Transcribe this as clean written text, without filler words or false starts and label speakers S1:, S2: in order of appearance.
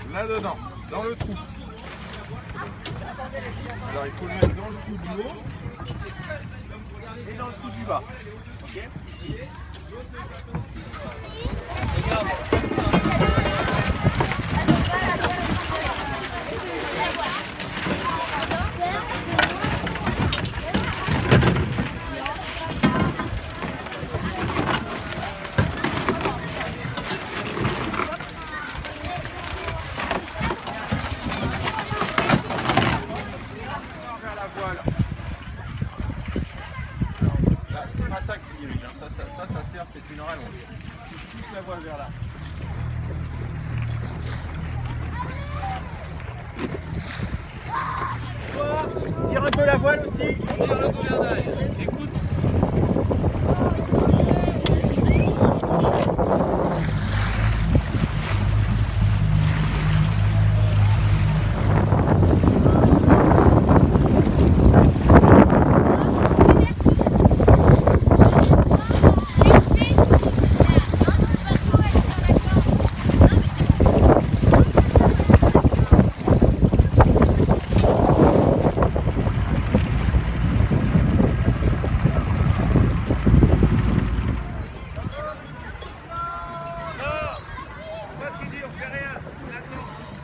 S1: là-dedans, dans le trou. Alors il faut le mettre dans le trou du haut et dans le trou du bas. Ok? Ici. Regarde. C'est pas ça qui dirige, hein. Ça sert, c'est une rallonge. Si je pousse la voile vers là. Toi, tire un peu la voile aussi.
S2: Tire le gouvernail. Écoute. On fait rien. Attends.